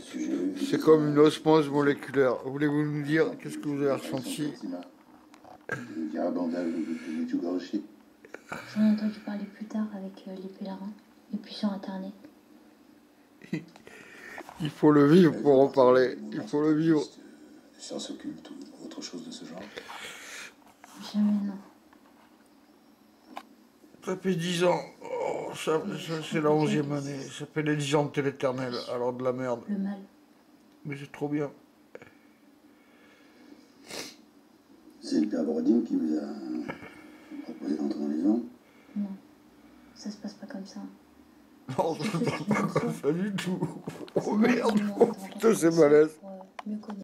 sujet. C'est comme une osmose moléculaire. Voulez-vous nous dire qu'est-ce que vous avez ressenti? J'en ai entendu parler plus tard avec les pèlerins, et puis sur internet. Il faut le vivre pour en parler. Il faut le vivre. Sciences occultes ou autre chose de ce genre? Jamais, non. Ça fait 10 ans. Oh, ça, c'est la 11e année. Ça fait les 10 ans de l'éternel. Alors de la merde. Le mal. Mais c'est trop bien. C'est le père Brodin qui vous a proposé d'entrer dans les vents? Non. Ça se passe pas comme ça. Non, ça ne passe pas comme ça du tout. Oh C'est merde. moi qui Oh putain, c'est malaise. pour mieux connaître.